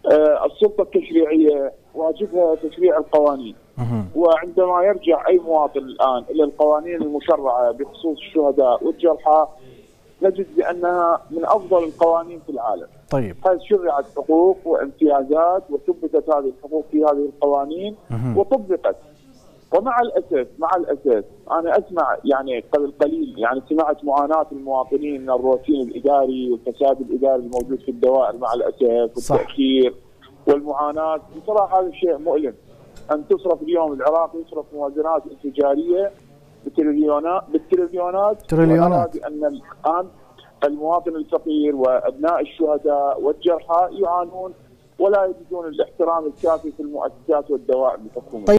السلطة التشريعية واجبها تشريع القوانين، وعندما يرجع أي مواطن الآن إلى القوانين المشرعة بخصوص الشهداء والجرحى نجد بأنها من أفضل القوانين في العالم. طيب. حيث شرعت حقوق وامتيازات وثبتت هذه الحقوق في هذه القوانين وطبقت. ومع الأسف أنا أسمع يعني قبل قليل يعني سمعت معاناة المواطنين من الروتين الإداري والفساد الإداري الموجود في الدوائر مع الأسف والتأخير والمعاناة. بصراحة هذا شيء مؤلم أن تصرف اليوم العراق يصرف موازنات انفجارية بالتريليونات. بأن الآن المواطن الفقير وأبناء الشهداء والجرحى يعانون ولا يجدون الاحترام الكافي في المؤسسات والدوائر الحكومية.